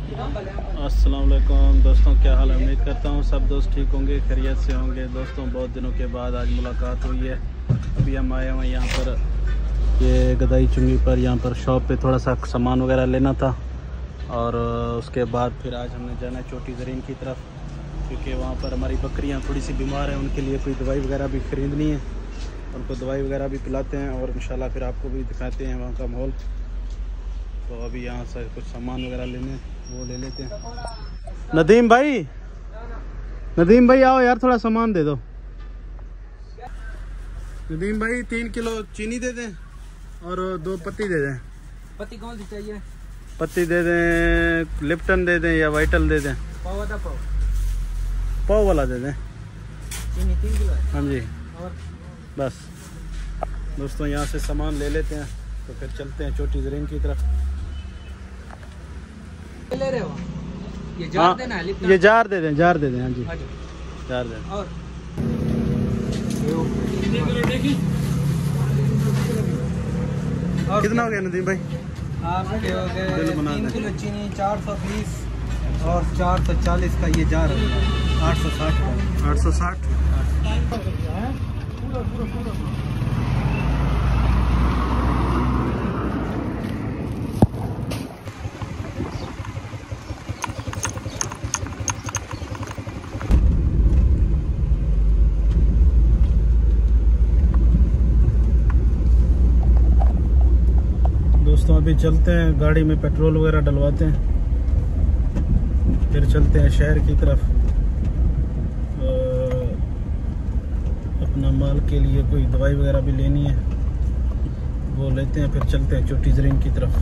अस्सलाम वालेकुम दोस्तों, क्या हाल है। उम्मीद करता हूँ सब दोस्त ठीक होंगे, खैरियत से होंगे। दोस्तों बहुत दिनों के बाद आज मुलाकात हुई है। अभी हम आए हुए यहाँ पर ये गदाई चुंगी पर, यहाँ पर शॉप पे थोड़ा सा सामान वगैरह लेना था। और उसके बाद फिर आज हमने जाना है चोटी ज़रीन की तरफ, क्योंकि वहाँ पर हमारी बकरियाँ थोड़ी सी बीमार हैं। उनके लिए कोई दवाई वगैरह भी ख़रीदनी है, उनको दवाई वगैरह भी पिलाते हैं और इंशाल्लाह फिर आपको भी दिखाते हैं वहाँ का माहौल। तो अभी यहाँ से कुछ सामान वगैरह लेने, वो ले लेते हैं। नदीम भाई आओ यार, थोड़ा सामान दे दो। नदीम भाई 3 किलो चीनी दे दें और 2 पत्ती दे दें। पत्ती कौन सी चाहिए? पत्ती दे दें, लिप्टन दे दें या वाइटल दे दें। पाव वाला दे दें। चीनी 3 किलो है। हाँ जी, और बस दोस्तों यहाँ से सामान ले लेते हैं, तो फिर चलते हैं चोटी ज़रीन की तरफ। ले रहे हो? ये जार देना है? ये जार दे दें, जार दे दें। हाँ जी, जार दे दें। और कितना हो गया नदीम भाई? आपके हो गए बिल बना 3 दें। किलो चीनी 420 और 440 का ये जार 860 का। 860। दोस्तों अभी चलते हैं, गाड़ी में पेट्रोल वगैरह डलवाते हैं, फिर चलते हैं शहर की तरफ। अपना माल के लिए कोई दवाई वगैरह भी लेनी है, वो लेते हैं, फिर चलते हैं चोटी ज़रीन की तरफ।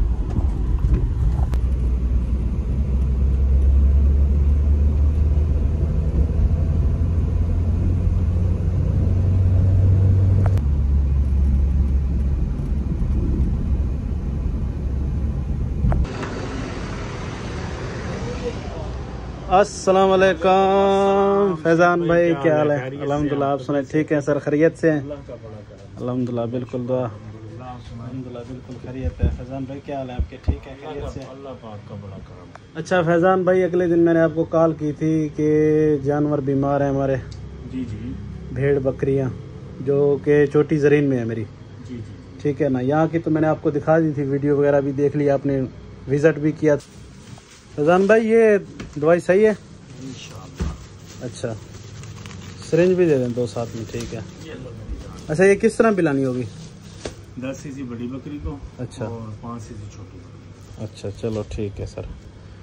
अस्सलाम वालेकुम फैज़ान भाई, क्या हाल है? अल्हम्दुलिल्लाह, आप सुनाए ठीक हैं सर? खैरियत से हैं? अल्हम्दुलिल्लाह बिल्कुल दुआ, अल्हम्दुलिल्लाह बिल्कुल खैरियत है। फैज़ान भाई क्या हाल है आपके? ठीक है, खैरियत से? अल्लाह पाक का बड़ा करम। अच्छा फैज़ान भाई, अगले दिन मैंने आपको कॉल की थी कि जानवर बीमार हैं हमारे, जी जी भेड़ बकरियां, जो कि चोटी ज़रीन में है मेरी। जी जी ठीक है ना, यहाँ की तो मैंने आपको दिखा दी थी, वीडियो वगैरह भी देख लिया आपने, विज़िट भी किया। फैज़ान भाई ये दवाई सही है? इंशाअल्लाह। अच्छा, सिरिंज भी दे दें 2 साथ में, ठीक है। अच्छा ये किस तरह पिलानी होगी? 10 सीसी बड़ी बकरी को, अच्छा, और 5 सीसी छोटी बकरी। अच्छा चलो ठीक है सर।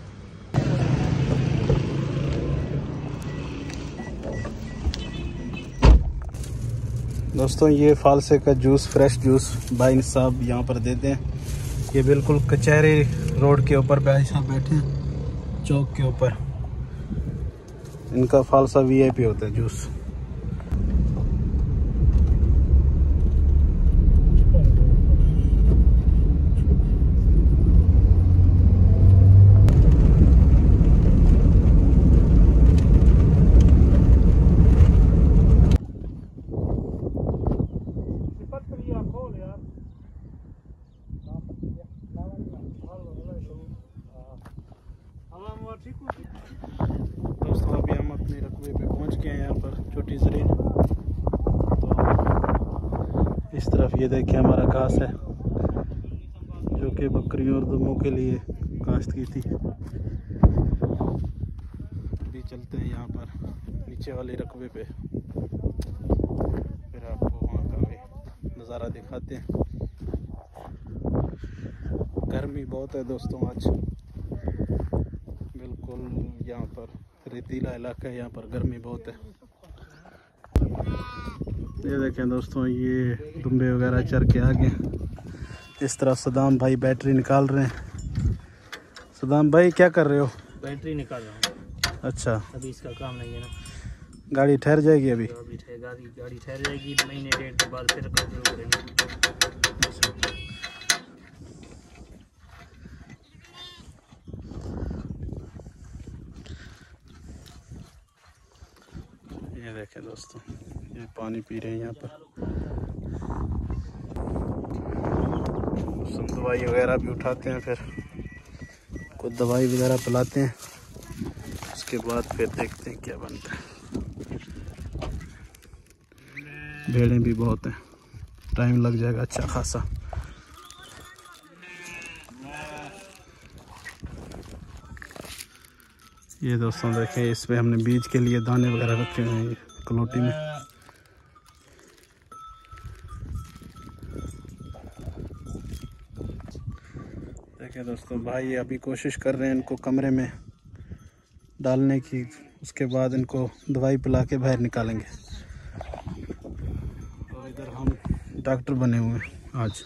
दोस्तों ये फालसे का जूस, फ्रेश जूस भाई साहब यहाँ पर देते हैं। ये बिल्कुल कचहरी रोड के ऊपर भाई साहब बैठे हैं, चौक के ऊपर। इनका फालसा VIP होता है जूस। दोस्तों अभी हम अपने रकबे पे पहुंच गए हैं, यहाँ पर चोटी ज़रीन। तो इस तरफ ये देखिए हमारा घास है, जो कि बकरियों और दुम्बों के लिए काश्त की थी। अभी चलते हैं यहाँ पर नीचे वाले रकबे पे, फिर आपको वहाँ का भी नज़ारा दिखाते हैं। गर्मी बहुत है दोस्तों आज, बिल्कुल यहाँ पर रेतीला इलाका है, यहाँ पर गर्मी बहुत है। ये देखें दोस्तों, ये दुम्बे वगैरह चर के आ गए। इस तरह सदाम भाई बैटरी निकाल रहे हैं। सदाम भाई क्या कर रहे हो? बैटरी निकाल रहा हूँ। अच्छा, अभी इसका काम नहीं है ना, गाड़ी ठहर जाएगी अभी? गाड़ी ठहर जाएगी, महीने 1.5 के बाद फिर काम शुरू करेंगे। ये देखें दोस्तों, ये पानी पी रहे हैं यहाँ पर। दवाई वगैरह भी उठाते हैं, फिर इनको दवाई वगैरह पिलाते हैं, उसके बाद फिर देखते हैं क्या बनता है। भेड़ें भी बहुत हैं, टाइम लग जाएगा अच्छा खासा। ये दोस्तों देखें, इसमें हमने बीज के लिए दाने वगैरह रखे हुए हैं कलोटी में। देखें दोस्तों, भाई अभी कोशिश कर रहे हैं इनको कमरे में डालने की, उसके बाद इनको दवाई पिला के बाहर निकालेंगे। और इधर हम डॉक्टर बने हुए हैं आज।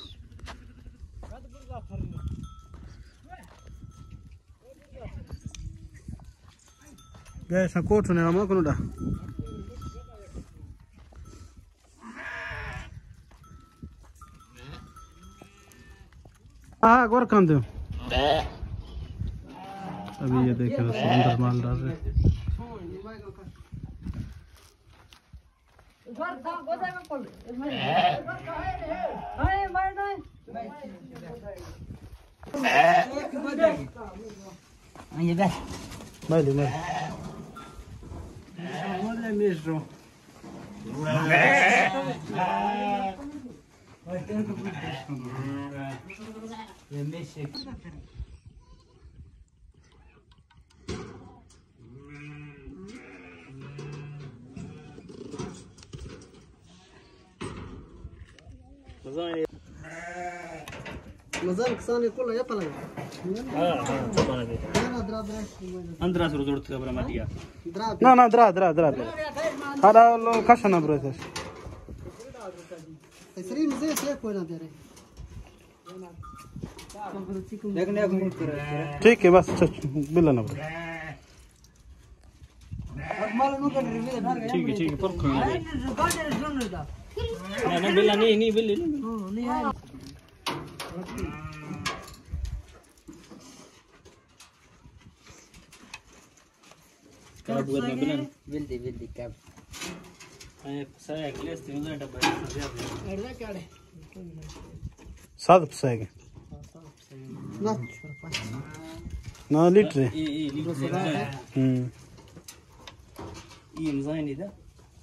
गए कोट ने हम कोनोडा हाँ गोर काम दो। अभी ये देखे दोस्तों अंदर माल डाल रहे। مازال كساني كله يطلع طبعا دي اندرا سر زرت خبره ماتيا نا نا درا هذا لو كشنا بروتش تسرين زي هيك وين داري देखने को मूड कर रहा है। ठीक है बस बिल्ला ना ठीक है पर ना बिल्ला नहीं बिल्ली क्या बुआ में बिल्ला बिल्ली कैब saya kelas tinggal ada banyak सात पसाएगा ना लीटर है ये मज़ा नहीं था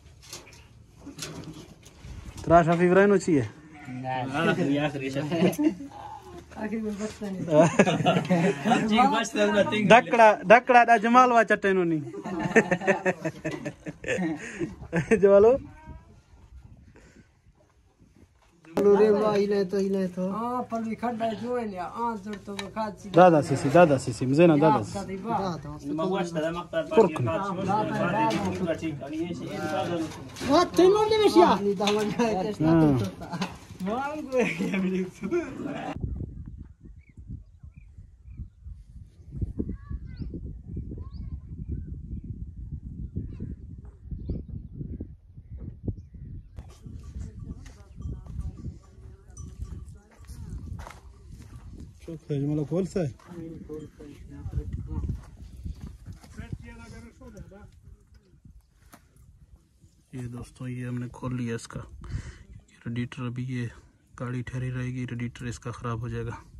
तराश हाफी वराइन होची है आखिरी ढकड़ा दा जमाल वा चट्टे नो नी जमालो रे वाइले तो हां पर भी खड्डा जोइले जोड़ तो खाची दादा सीसी मजेना दादा ما هوش هذا مقطع ما تنون لي مش يعني ده ما شوف يا جماعة كويسة ये दोस्तों ये हमने खोल लिया इसका रेडिएटर। अभी ये गाड़ी ठहरी रहेगी, रेडिएटर इसका ख़राब हो जाएगा।